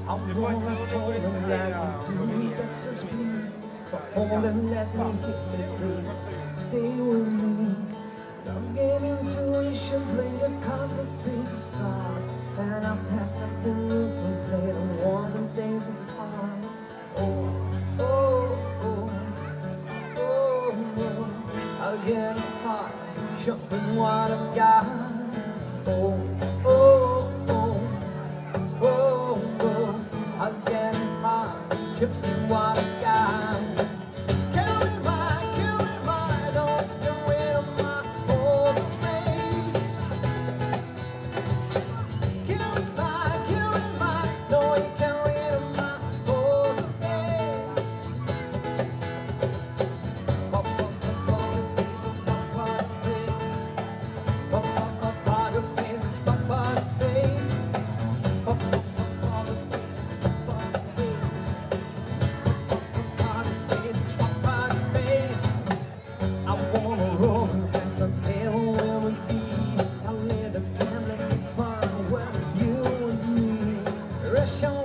I wanna hold them like we do Texas blues. Hold them, let me hit me, please. Stay with me. Don't give intuition, play the cosmos beats a star. And I've passed up the loop and played on one of them days it's hard. Oh, oh, oh, oh, oh. I'll get a heart, jumping what I've got. Oh, oh, oh, oh, oh. I'll get a heart, jumping what I've got. Rush on.